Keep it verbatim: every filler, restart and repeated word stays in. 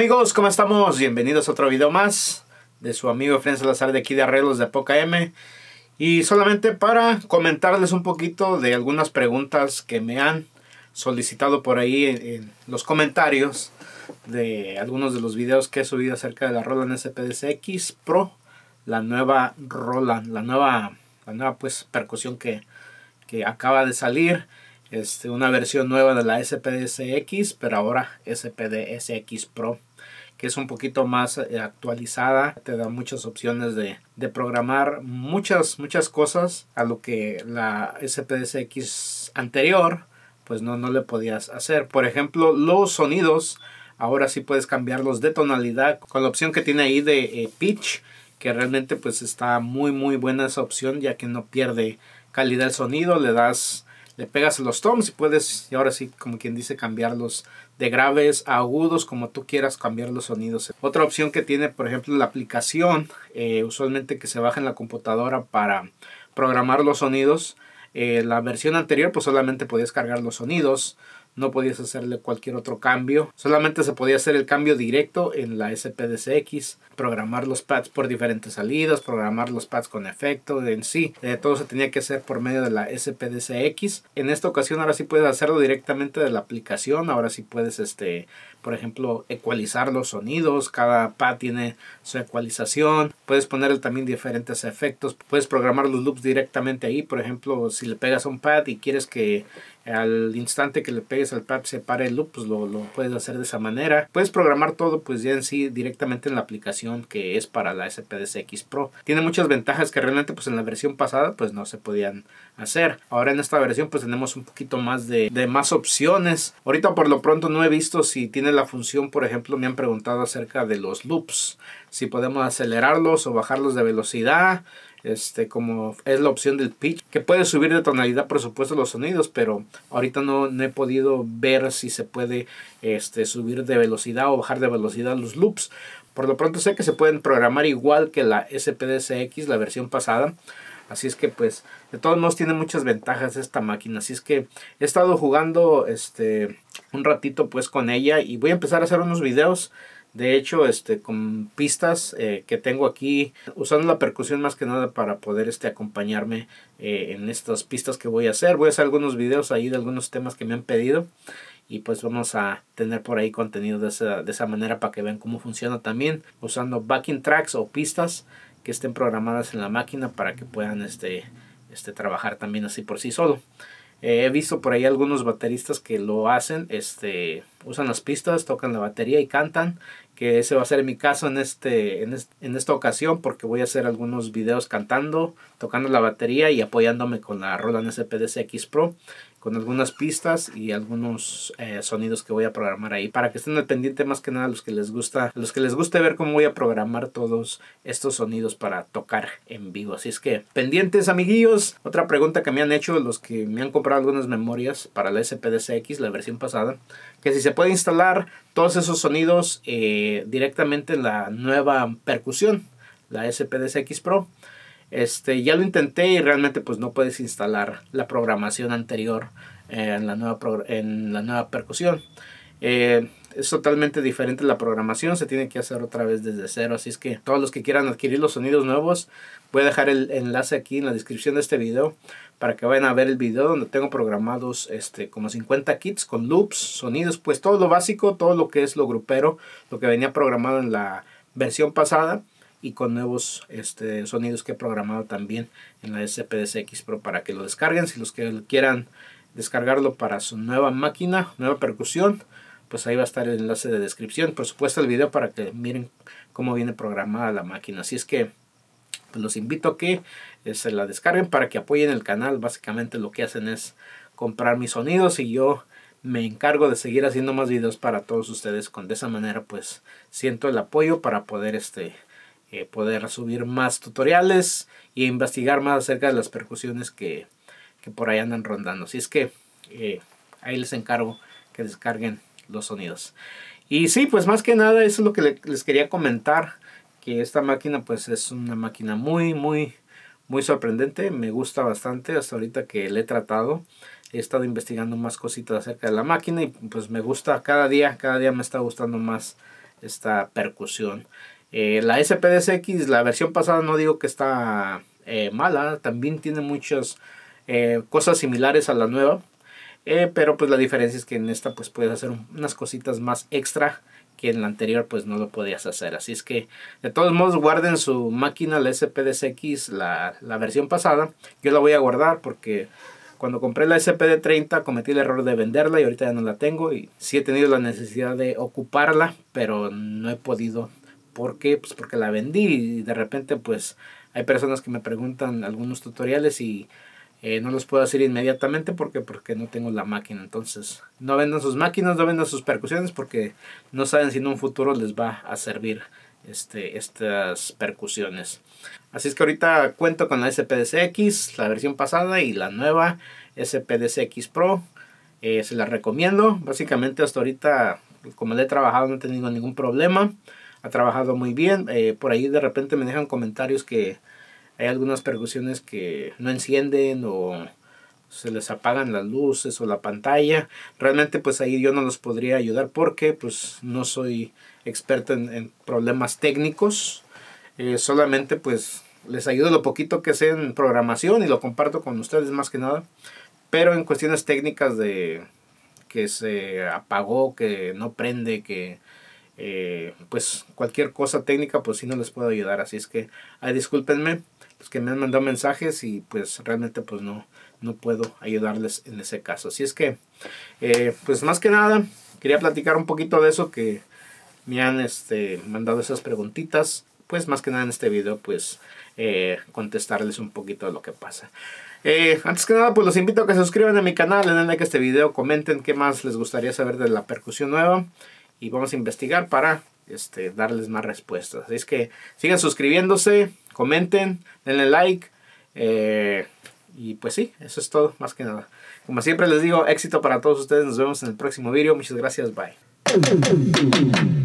amigos, ¿cómo estamos? Bienvenidos a otro video más de su amigo Efraín Salazar de aquí de Arreglos de Poca M. Y solamente para comentarles un poquito de algunas preguntas que me han solicitado por ahí en, en los comentarios de algunos de los videos que he subido acerca de la Roland S P D C X Pro, la nueva Roland, la nueva, la nueva pues percusión que, que acaba de salir. Este, una versión nueva de la S P D C X, pero ahora S P D C X Pro, que es un poquito más eh, actualizada. Te da muchas opciones de, de programar muchas, muchas cosas a lo que la S P D C X anterior pues no, no le podías hacer. Por ejemplo, los sonidos ahora sí puedes cambiarlos de tonalidad con la opción que tiene ahí de eh, pitch, que realmente pues está muy muy buena esa opción, ya que no pierde calidad el sonido. Le das Le pegas los toms y puedes, y ahora sí, como quien dice, cambiarlos de graves a agudos, como tú quieras cambiar los sonidos. Otra opción que tiene, por ejemplo, la aplicación, eh, usualmente que se baja en la computadora para programar los sonidos. Eh, la versión anterior, pues solamente podías cargar los sonidos, no podías hacerle cualquier otro cambio. Solamente se podía hacer el cambio directo en la S P D C X, programar los pads por diferentes salidas, programar los pads con efecto en sí. Eh, todo se tenía que hacer por medio de la S P D C X. En esta ocasión ahora sí puedes hacerlo directamente de la aplicación. Ahora sí puedes, este, por ejemplo, ecualizar los sonidos. Cada pad tiene su ecualización. Puedes ponerle también diferentes efectos. Puedes programar los loops directamente ahí. Por ejemplo, si le pegas a un pad y quieres que al instante que le pegues al pad se pare el loop, pues lo, lo puedes hacer de esa manera. Puedes programar todo pues ya en sí directamente en la aplicación que es para la S P D C X Pro. Tiene muchas ventajas que realmente pues en la versión pasada pues no se podían hacer. Ahora en esta versión pues tenemos un poquito más de, de más opciones. Ahorita por lo pronto no he visto si tiene la función, por ejemplo me han preguntado acerca de los loops, si podemos acelerarlos o bajarlos de velocidad. Este, como es la opción del pitch, que puede subir de tonalidad por supuesto los sonidos, pero ahorita no, no he podido ver si se puede este, subir de velocidad o bajar de velocidad los loops. Por lo pronto sé que se pueden programar igual que la S P D C X, la versión pasada. Así es que pues de todos modos tiene muchas ventajas esta máquina. Así es que he estado jugando este, un ratito pues con ella y voy a empezar a hacer unos videos. De hecho, este, con pistas eh, que tengo aquí, usando la percusión más que nada para poder este, acompañarme eh, en estas pistas que voy a hacer. Voy a hacer algunos videos ahí de algunos temas que me han pedido. Y pues vamos a tener por ahí contenido de esa, de esa manera para que vean cómo funciona también. Usando backing tracks o pistas que estén programadas en la máquina para que puedan este, este, trabajar también así por sí solo. Eh, he visto por ahí algunos bateristas que lo hacen, este, usan las pistas, tocan la batería y cantan, que ese va a ser mi caso en, este, en, este, en esta ocasión, porque voy a hacer algunos videos cantando, tocando la batería y apoyándome con la Roland S P D C X Pro, con algunas pistas y algunos eh, sonidos que voy a programar ahí, para que estén al pendiente más que nada los que les gusta, los que les guste ver cómo voy a programar todos estos sonidos para tocar en vivo. Así es que pendientes, amiguillos. Otra pregunta que me han hecho los que me han comprado algunas memorias para la S P D C X, la versión pasada, que si se puede instalar todos esos sonidos eh, directamente en la nueva percusión, la S P D C X Pro. Este, ya lo intenté y realmente pues no puedes instalar la programación anterior eh, en, la nueva en la nueva percusión. Eh, es totalmente diferente la programación, se tiene que hacer otra vez desde cero. Así es que todos los que quieran adquirir los sonidos nuevos, voy a dejar el enlace aquí en la descripción de este video para que vayan a ver el video donde tengo programados este, como cincuenta kits con loops, sonidos, pues todo lo básico, todo lo que es lo grupero, lo que venía programado en la versión pasada, y con nuevos este, sonidos que he programado también en la S P D C X Pro para que lo descarguen. Si los que quieran descargarlo para su nueva máquina, nueva percusión, pues ahí va a estar el enlace de descripción. Por supuesto el video para que miren cómo viene programada la máquina. Así es que pues los invito a que eh, se la descarguen para que apoyen el canal. Básicamente lo que hacen es comprar mis sonidos y yo me encargo de seguir haciendo más videos para todos ustedes. Con de esa manera pues siento el apoyo para poder este... Eh, poder subir más tutoriales e investigar más acerca de las percusiones que, que por ahí andan rondando. Así es que eh, ahí les encargo que descarguen los sonidos. Y sí, pues más que nada eso es lo que le, les quería comentar, que esta máquina pues es una máquina muy muy muy sorprendente. Me gusta bastante hasta ahorita que le he tratado. He estado investigando más cositas acerca de la máquina y pues me gusta cada día, cada día me está gustando más esta percusión. Eh, la S P D C X, la versión pasada, no digo que está eh, mala, también tiene muchas eh, cosas similares a la nueva, eh, pero pues la diferencia es que en esta pues puedes hacer unas cositas más extra que en la anterior pues no lo podías hacer. Así es que de todos modos guarden su máquina, la S P D C X, la, la versión pasada. Yo la voy a guardar porque cuando compré la S P D treinta cometí el error de venderla y ahorita ya no la tengo, y sí he tenido la necesidad de ocuparla, pero no he podido. ¿Por qué? Pues porque la vendí y de repente pues hay personas que me preguntan algunos tutoriales y Eh, no los puedo hacer inmediatamente porque, porque no tengo la máquina. Entonces no vendan sus máquinas, no vendan sus percusiones, porque no saben si en un futuro les va a servir este, estas percusiones. Así es que ahorita cuento con la S P D C X, la versión pasada, y la nueva S P D C X Pro. Eh, se la recomiendo. Básicamente hasta ahorita, como le he trabajado, no he tenido ningún problema. Ha trabajado muy bien. Eh, por ahí de repente me dejan comentarios que hay algunas percusiones que no encienden o se les apagan las luces o la pantalla. Realmente pues ahí yo no los podría ayudar porque pues no soy experto en, en problemas técnicos. Eh, solamente pues les ayudo lo poquito que sé en programación y lo comparto con ustedes más que nada. Pero en cuestiones técnicas de que se apagó, que no prende, que eh, pues cualquier cosa técnica pues sí no les puedo ayudar. Así es que ay, discúlpenme los que me han mandado mensajes y pues realmente pues no, no puedo ayudarles en ese caso. Así es que eh, pues más que nada quería platicar un poquito de eso, que me han este, mandado esas preguntitas. Pues más que nada en este video pues eh, contestarles un poquito de lo que pasa. Eh, antes que nada pues los invito a que se suscriban a mi canal, den like a este video, comenten qué más les gustaría saber de la percusión nueva y vamos a investigar para este, darles más respuestas. Así es que sigan suscribiéndose, comenten, denle like eh, y pues sí, eso es todo más que nada. Como siempre les digo, éxito para todos ustedes, nos vemos en el próximo video, muchas gracias, bye.